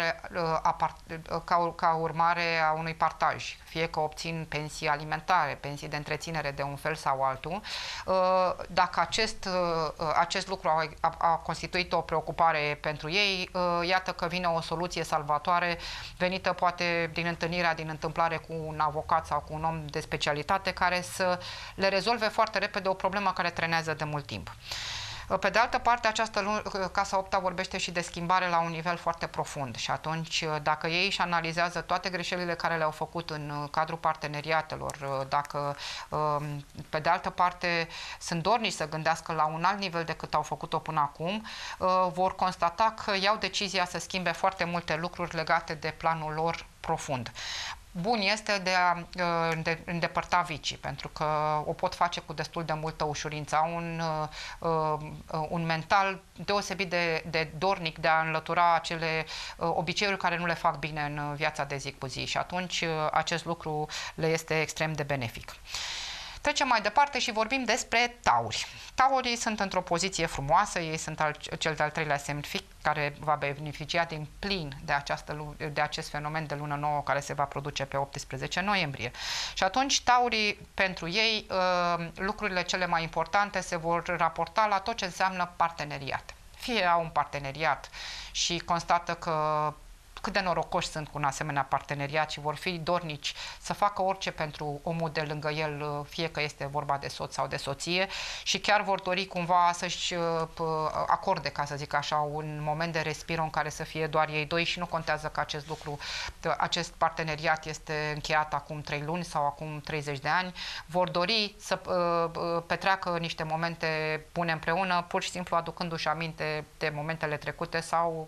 ca urmare a unui partaj, fie că obțin pensii alimentare, pensii de întreținere de un fel sau altul, dacă acest lucru a constituit o preocupare pentru ei, iată că vine o soluție salvatoare venită poate din întâmplare cu un avocat sau cu un om de specialitate care să le rezolve foarte repede o problemă care trenează de mult timp. Pe de altă parte, această Casa 8-a vorbește și de schimbare la un nivel foarte profund și atunci, dacă ei își analizează toate greșelile care le-au făcut în cadrul parteneriatelor, dacă, pe de altă parte, sunt dornici să gândească la un alt nivel decât au făcut-o până acum, vor constata că iau decizia să schimbe foarte multe lucruri legate de planul lor profund. Bun este de a îndepărta vicii, pentru că o pot face cu destul de multă ușurință. Au un mental deosebit de dornic de a înlătura acele obiceiuri care nu le fac bine în viața de zi cu zi și atunci acest lucru le este extrem de benefic. Trecem mai departe și vorbim despre tauri. Taurii sunt într-o poziție frumoasă, ei sunt cel de-al treilea semn fic care va beneficia din plin de acest fenomen de lună nouă care se va produce pe 18 noiembrie. Și atunci taurii, pentru ei, lucrurile cele mai importante se vor raporta la tot ce înseamnă parteneriat. Fie au un parteneriat și constată că cât de norocoși sunt cu un asemenea parteneriat și vor fi dornici să facă orice pentru omul de lângă el, fie că este vorba de soț sau de soție, și chiar vor dori cumva să-și acorde, ca să zic așa, un moment de respiro în care să fie doar ei doi și nu contează că acest parteneriat este încheiat acum 3 luni sau acum 30 de ani. Vor dori să petreacă niște momente bune împreună, pur și simplu aducându-și aminte de momentele trecute sau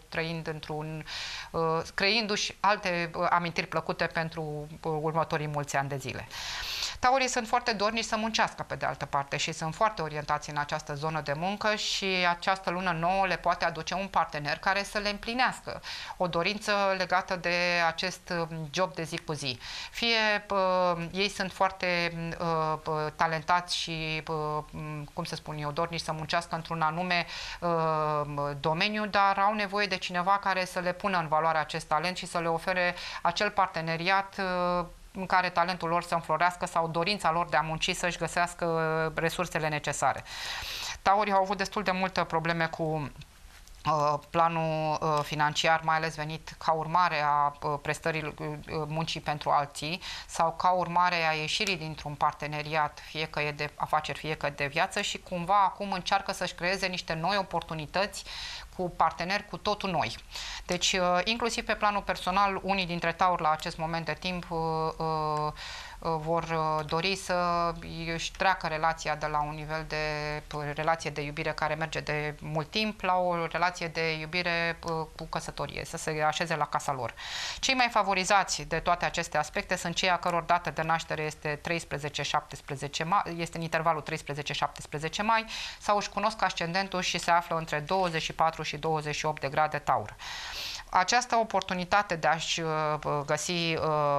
creându-și alte amintiri plăcute pentru următorii mulți ani de zile. Taurii sunt foarte dornici să muncească pe de altă parte și sunt foarte orientați în această zonă de muncă și această lună nouă le poate aduce un partener care să le împlinească o dorință legată de acest job de zi cu zi. Fie ei sunt foarte talentați și, cum să spun eu, dornici să muncească într-un anume domeniu, dar au nevoie de cineva care să le pună în valoare acest talent și să le ofere acel parteneriat în care talentul lor să înflorească sau dorința lor de a munci să-și găsească resursele necesare. Taurii au avut destul de multe probleme cu planul financiar, mai ales venit ca urmare a prestării muncii pentru alții sau ca urmare a ieșirii dintr-un parteneriat, fie că e de afaceri, fie că de viață, și cumva acum încearcă să-și creeze niște noi oportunități cu parteneri cu totul noi. Deci, inclusiv pe planul personal, unii dintre tauri la acest moment de timp vor dori să își treacă relația de la un nivel de relație de iubire care merge de mult timp la o relație de iubire cu căsătorie, să se așeze la casa lor. Cei mai favorizați de toate aceste aspecte sunt cei a căror dată de naștere este 13-17 mai, este în intervalul 13-17 mai, sau își cunosc ascendentul și se află între 24 și 28 de grade Taur. Această oportunitate de a-și găsi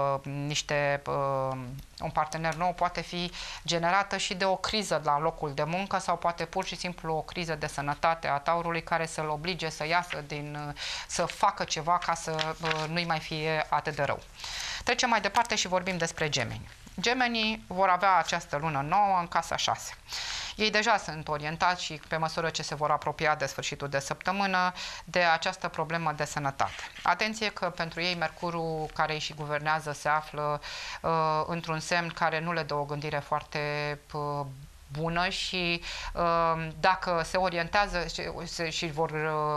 un partener nou poate fi generată și de o criză la locul de muncă sau poate pur și simplu o criză de sănătate a Taurului care să-l oblige să iasă să facă ceva ca să nu-i mai fie atât de rău. Trecem mai departe și vorbim despre Gemeni. Gemenii vor avea această lună nouă în casa 6. Ei deja sunt orientați și pe măsură ce se vor apropia de sfârșitul de săptămână de această problemă de sănătate. Atenție că pentru ei Mercurul care îi și guvernează se află într-un semn care nu le dă o gândire foarte bună și dacă se orientează și vor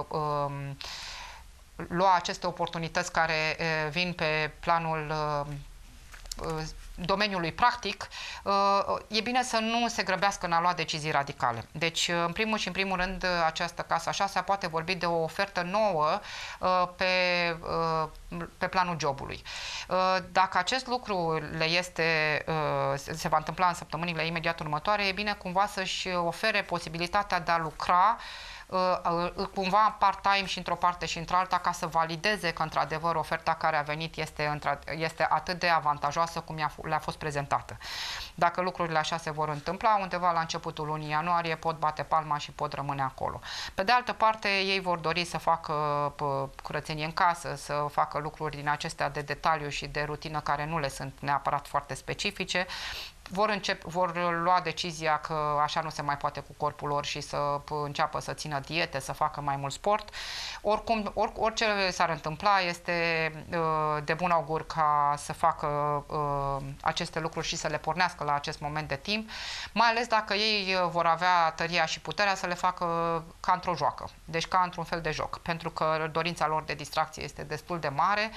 lua aceste oportunități care vin pe planul domeniului practic, e bine să nu se grăbească în a lua decizii radicale. Deci, în primul și în primul rând, această casa 6 poate vorbi de o ofertă nouă pe planul jobului. Dacă acest lucru se va întâmpla în săptămânile imediat următoare, e bine cumva să-și ofere posibilitatea de a lucra cumva part-time și într-o parte și într-alta ca să valideze că într-adevăr oferta care a venit este atât de avantajoasă cum le-a fost prezentată. Dacă lucrurile așa se vor întâmpla, undeva la începutul lunii ianuarie pot bate palma și pot rămâne acolo. Pe de altă parte, ei vor dori să facă curățenie în casă, să facă lucruri din acestea de detaliu și de rutină care nu le sunt neapărat foarte specifice. Vor lua decizia că așa nu se mai poate cu corpul lor și să înceapă să țină diete, să facă mai mult sport. Oricum, orice s-ar întâmpla, este de bun augur ca să facă aceste lucruri și să le pornească la acest moment de timp, mai ales dacă ei vor avea tăria și puterea să le facă ca într-o joacă, deci ca într-un fel de joc, pentru că dorința lor de distracție este destul de mare,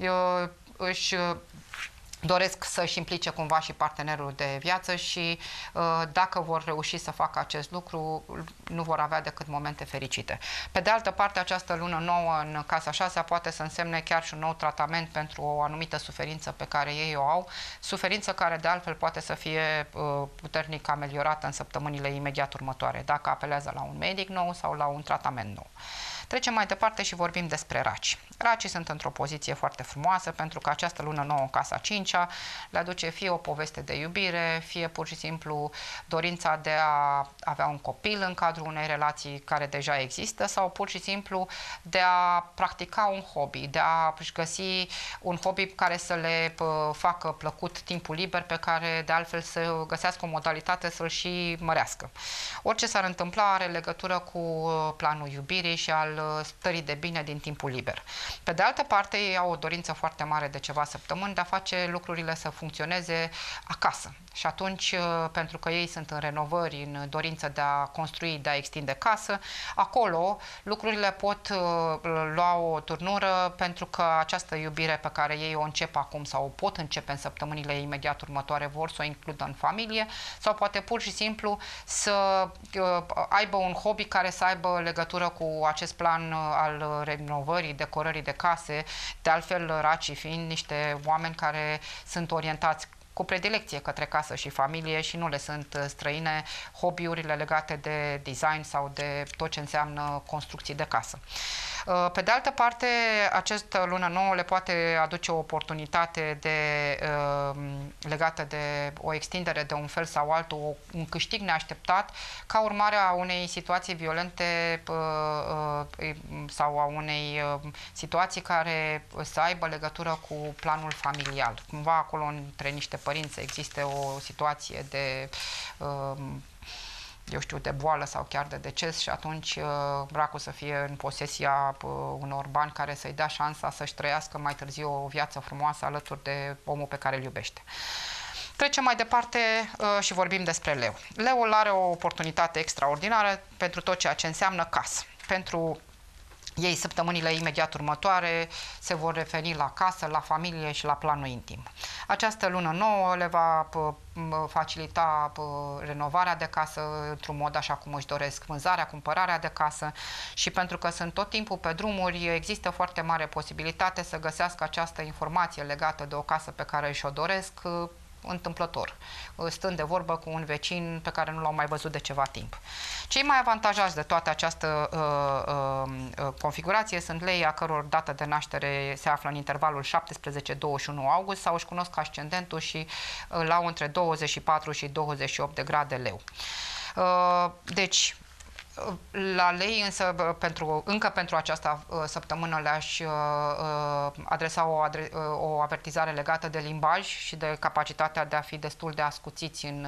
își doresc să-și implice cumva și partenerul de viață și dacă vor reuși să facă acest lucru, nu vor avea decât momente fericite. Pe de altă parte, această lună nouă în casa 6 poate să însemne chiar și un nou tratament pentru o anumită suferință pe care ei o au, suferință care de altfel poate să fie puternic ameliorată în săptămânile imediat următoare, dacă apelează la un medic nou sau la un tratament nou. Trecem mai departe și vorbim despre raci. Racii sunt într-o poziție foarte frumoasă pentru că această lună nouă în casa 5-a le aduce fie o poveste de iubire, fie pur și simplu dorința de a avea un copil în cadrul unei relații care deja există sau pur și simplu de a practica un hobby, de a-și găsi un hobby care să le facă plăcut timpul liber, pe care de altfel să găsească o modalitate să-l și mărească. Orice s-ar întâmpla are legătură cu planul iubirii și al stării de bine din timpul liber. Pe de altă parte, ei au o dorință foarte mare de ceva săptămâni de a face lucrurile să funcționeze acasă. Și atunci, pentru că ei sunt în renovări, în dorință de a construi, de a extinde casă, acolo lucrurile pot lua o turnură pentru că această iubire pe care ei o încep acum sau o pot începe în săptămânile imediat următoare vor să o includă în familie sau poate pur și simplu să aibă un hobby care să aibă legătură cu acest plan al renovării, decorării de case, de altfel racii fiind niște oameni care sunt orientați cu predilecție către casă și familie și nu le sunt străine hobby-urile legate de design sau de tot ce înseamnă construcții de casă. Pe de altă parte, această lună nouă le poate aduce o oportunitate legată de o extindere de un fel sau altul, un câștig neașteptat ca urmare a unei situații violente sau a unei situații care să aibă legătură cu planul familial. Cumva acolo între niște părinți există o situație eu știu, de boală sau chiar de deces și atunci bracul să fie în posesia unor bani care să-i dea șansa să-și trăiască mai târziu o viață frumoasă alături de omul pe care îl iubește. Trecem mai departe și vorbim despre leu. Leul are o oportunitate extraordinară pentru tot ceea ce înseamnă casă. Pentru ei, săptămânile imediat următoare se vor referi la casă, la familie și la planul intim. Această lună nouă le va facilita renovarea de casă într-un mod așa cum își doresc, vânzarea, cumpărarea de casă și pentru că sunt tot timpul pe drumuri, există foarte mare posibilitate să găsească această informație legată de o casă pe care își o doresc întâmplător, stând de vorbă cu un vecin pe care nu l-au mai văzut de ceva timp. Cei mai avantajați de toată această configurație sunt leii a căror dată de naștere se află în intervalul 17-21 august sau își cunosc ascendentul și l-au între 24 și 28 de grade leu. Deci, la lei, însă, încă pentru această săptămână le-aș adresa o avertizare legată de limbaj și de capacitatea de a fi destul de ascuțiți în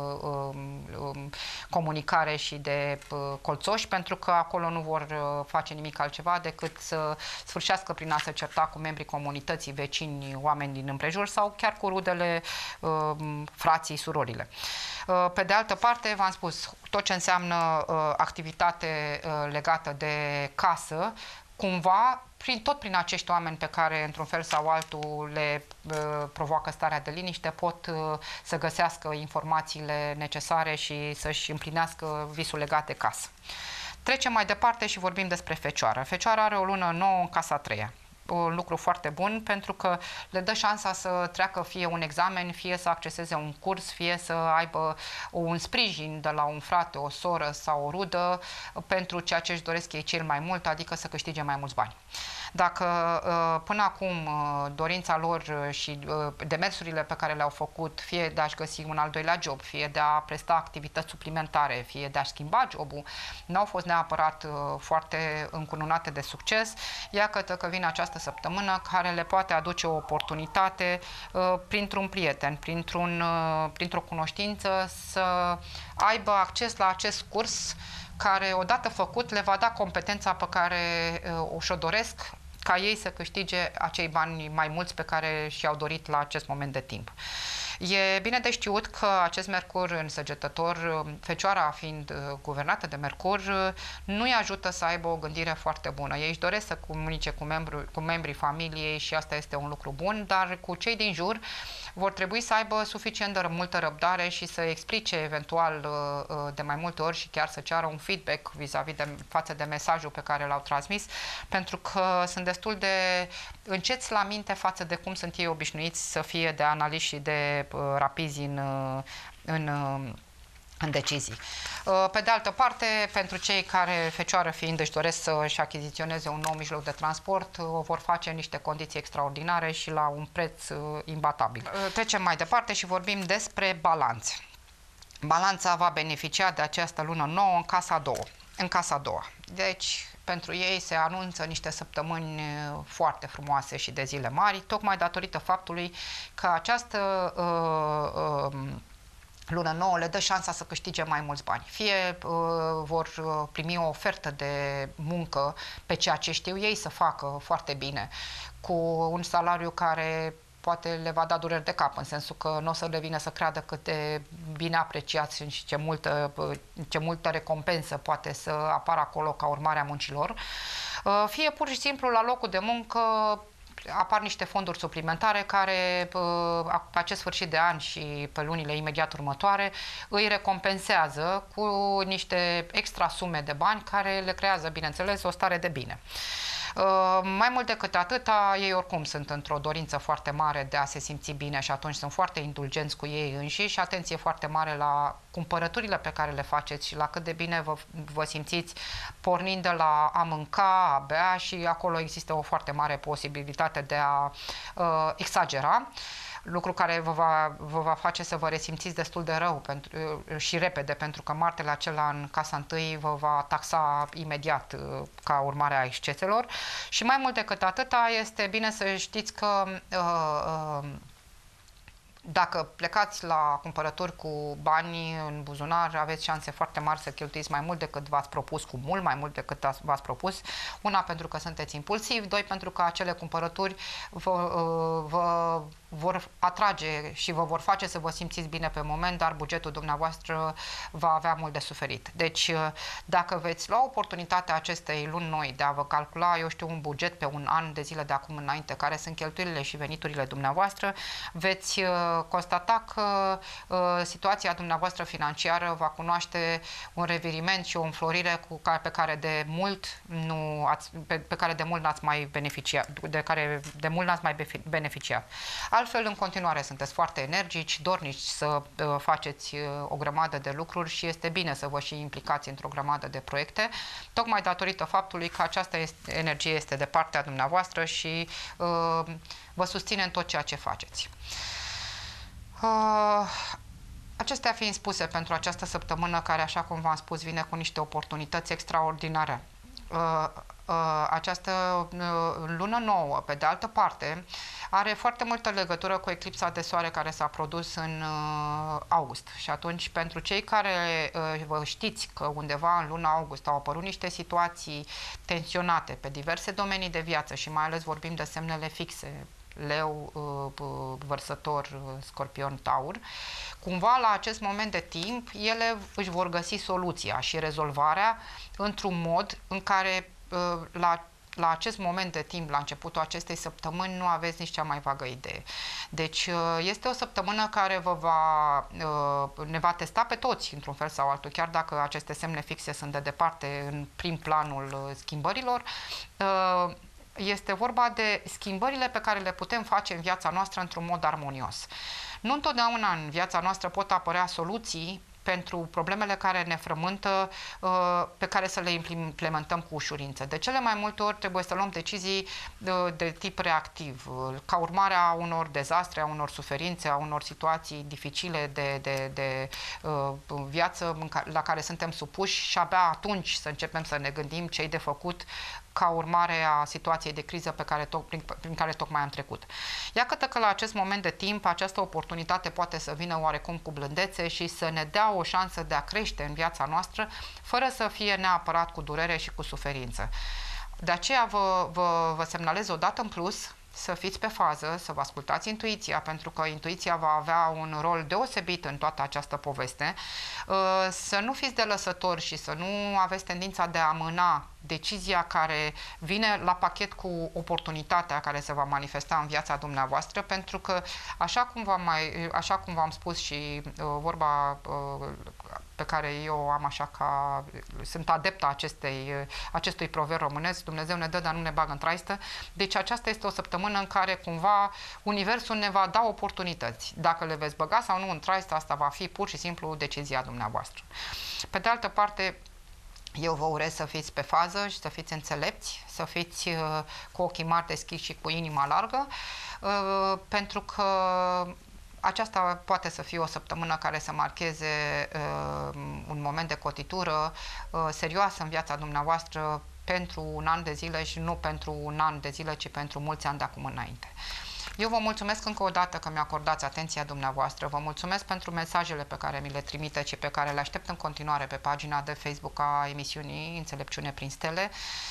comunicare și de colțoși, pentru că acolo nu vor face nimic altceva decât să sfârșească prin a se certa cu membrii comunității, vecini, oameni din împrejur sau chiar cu rudele, frații, surorile. Pe de altă parte, v-am spus, tot ce înseamnă activitate legată de casă, cumva, tot prin acești oameni pe care, într-un fel sau altul, le provoacă starea de liniște, pot să găsească informațiile necesare și să-și împlinească visul legat de casă. Trecem mai departe și vorbim despre Fecioară. Fecioara are o lună nouă în casa a treia. Un lucru foarte bun pentru că le dă șansa să treacă fie un examen, fie să acceseze un curs, fie să aibă un sprijin de la un frate, o soră sau o rudă pentru ceea ce își doresc ei cel mai mult, adică să câștige mai mulți bani. Dacă până acum dorința lor și demersurile pe care le-au făcut, fie de a-și găsi un al doilea job, fie de a presta activități suplimentare, fie de a-și schimba jobul, n-au fost neapărat foarte încununate de succes, iată că vine această săptămână care le poate aduce o oportunitate printr-un prieten, printr-o cunoștință să aibă acces la acest curs care, odată făcut, le va da competența pe care și-o doresc ca ei să câștige acei bani mai mulți pe care și-au dorit la acest moment de timp. E bine de știut că acest Mercur în Săgetător, Fecioara fiind guvernată de Mercur, nu îi ajută să aibă o gândire foarte bună. Ei își doresc să comunice cu membrii familiei și asta este un lucru bun, dar cu cei din jur vor trebui să aibă suficient de multă răbdare și să explice eventual de mai multe ori și chiar să ceară un feedback vis-a-vis față de mesajul pe care l-au transmis, pentru că sunt destul de înceți la minte față de cum sunt ei obișnuiți să fie de analiști și de rapizi în decizii. Pe de altă parte, pentru cei care, Fecioară fiind, își doresc să-și achiziționeze un nou mijloc de transport, o vor face în niște condiții extraordinare și la un preț imbatabil. Trecem mai departe și vorbim despre Balanțe. Balanța va beneficia de această lună nouă în casa a doua. Deci, pentru ei se anunță niște săptămâni foarte frumoase și de zile mari, tocmai datorită faptului că această lună nouă le dă șansa să câștige mai mulți bani. Fie vor primi o ofertă de muncă pe ceea ce știu ei să facă foarte bine, cu un salariu care poate le va da dureri de cap, în sensul că nu o să le vină să creadă cât de bine apreciați și ce multă recompensă poate să apară acolo ca urmare a muncilor. Fie pur și simplu la locul de muncă apar niște fonduri suplimentare care pe acest sfârșit de an și pe lunile imediat următoare îi recompensează cu niște extra sume de bani care le creează, bineînțeles, o stare de bine. Mai mult decât atâta, ei oricum sunt într-o dorință foarte mare de a se simți bine și atunci sunt foarte indulgenți cu ei înșiși și atenție foarte mare la cumpărăturile pe care le faceți și la cât de bine vă simțiți pornind de la a mânca, a bea și acolo există o foarte mare posibilitate de a exagera. Lucru care vă va face să vă resimțiți destul de rău și repede, pentru că martele acela în casa întâi vă va taxa imediat ca urmare a exceselor. Și mai mult decât atâta, este bine să știți că Dacă plecați la cumpărături cu bani în buzunar, aveți șanse foarte mari să cheltuiți mai mult decât v-ați propus, cu mult mai mult decât v-ați propus. Una, pentru că sunteți impulsivi, doi, pentru că acele cumpărături vă vor atrage și vă vor face să vă simțiți bine pe moment, dar bugetul dumneavoastră va avea mult de suferit. Deci, dacă veți lua oportunitatea acestei luni noi de a vă calcula, eu știu, un buget pe un an de zile de acum înainte, care sunt cheltuielile și veniturile dumneavoastră, veți constata că situația dumneavoastră financiară va cunoaște un reviriment și o înflorire pe care de mult n-ați mai beneficiat, de care de mult n-ați mai beneficiat. Altfel, în continuare, sunteți foarte energici, dornici să faceți o grămadă de lucruri și este bine să vă și implicați într-o grămadă de proiecte, tocmai datorită faptului că această energie este de partea dumneavoastră și vă susține în tot ceea ce faceți. Acestea fiind spuse, pentru această săptămână care, așa cum v-am spus, vine cu niște oportunități extraordinare, această lună nouă, pe de altă parte, are foarte multă legătură cu eclipsa de soare care s-a produs în august. Și atunci, pentru cei care vă știți că undeva în luna august au apărut niște situații tensionate pe diverse domenii de viață și mai ales vorbim de semnele fixe, Leu, Vărsător, Scorpion, Taur, cumva la acest moment de timp ele își vor găsi soluția și rezolvarea într-un mod în care la acest moment de timp, la începutul acestei săptămâni, nu aveți nici cea mai vagă idee. Deci este o săptămână care ne va testa pe toți, într-un fel sau altul, chiar dacă aceste semne fixe sunt de departe în prim planul schimbărilor. Este vorba de schimbările pe care le putem face în viața noastră într-un mod armonios. Nu întotdeauna în viața noastră pot apărea soluții pentru problemele care ne frământă, pe care să le implementăm cu ușurință. De cele mai multe ori trebuie să luăm decizii de tip reactiv, ca urmare a unor dezastre, a unor suferințe, a unor situații dificile de viață la care suntem supuși și abia atunci să începem să ne gândim ce-i de făcut ca urmare a situației de criză prin care tocmai am trecut. Iată că la acest moment de timp această oportunitate poate să vină oarecum cu blândețe și să ne dea o șansă de a crește în viața noastră fără să fie neapărat cu durere și cu suferință. De aceea vă semnalez o dată în plus să fiți pe fază, să vă ascultați intuiția, pentru că intuiția va avea un rol deosebit în toată această poveste, să nu fiți de lăsători și să nu aveți tendința de a amâna decizia care vine la pachet cu oportunitatea care se va manifesta în viața dumneavoastră, pentru că, așa cum v-am spus și vorba pe care eu am sunt adepta acestui proverb românesc, Dumnezeu ne dă, dar nu ne bagă în traistă. Deci aceasta este o săptămână în care cumva Universul ne va da oportunități. Dacă le veți băga sau nu în traistă, asta va fi pur și simplu decizia dumneavoastră. Pe de altă parte, eu vă urez să fiți pe fază și să fiți înțelepți, să fiți cu ochii mari deschiși și cu inima largă, pentru că aceasta poate să fie o săptămână care să marcheze un moment de cotitură serioasă în viața dumneavoastră pentru un an de zile și nu pentru un an de zile, ci pentru mulți ani de acum înainte. Eu vă mulțumesc încă o dată că mi-acordați atenția dumneavoastră, vă mulțumesc pentru mesajele pe care mi le trimiteți și pe care le aștept în continuare pe pagina de Facebook a emisiunii Înțelepciune prin Stele.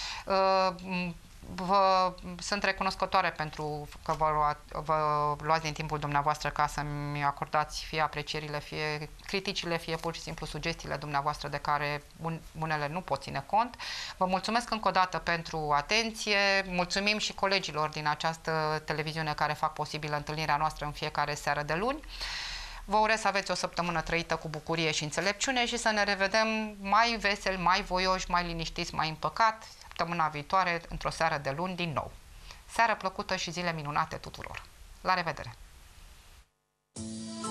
Vă sunt recunoscătoare pentru că vă luați din timpul dumneavoastră ca să-mi acordați fie aprecierile, fie criticile, fie pur și simplu sugestiile dumneavoastră de care unele nu pot ține cont. Vă mulțumesc încă o dată pentru atenție, mulțumim și colegilor din această televiziune care fac posibilă întâlnirea noastră în fiecare seară de luni. Vă urez să aveți o săptămână trăită cu bucurie și înțelepciune și să ne revedem mai veseli, mai voioși, mai liniștiți, mai împăcat săptămâna viitoare, într-o seară de luni din nou. Seară plăcută și zile minunate tuturor! La revedere!